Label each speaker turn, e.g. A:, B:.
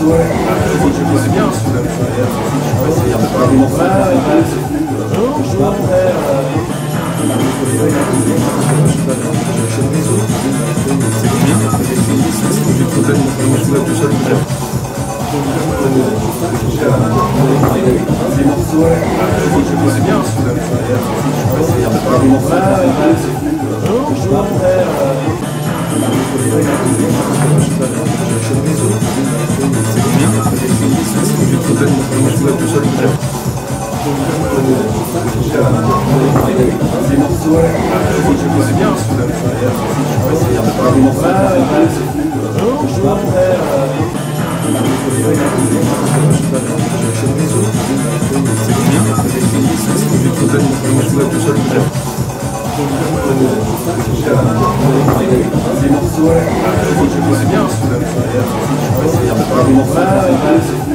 A: connais bien celui-là. Il y a pas mon frère. Bonjour frère. Je connais bien celui-là. Il y a pas mon frère. Bonjour frère. Je connais bien celui-là. Il y a pas mon frère. Bonjour frère. Je connais bien celui-là. Il y a pas mon frère.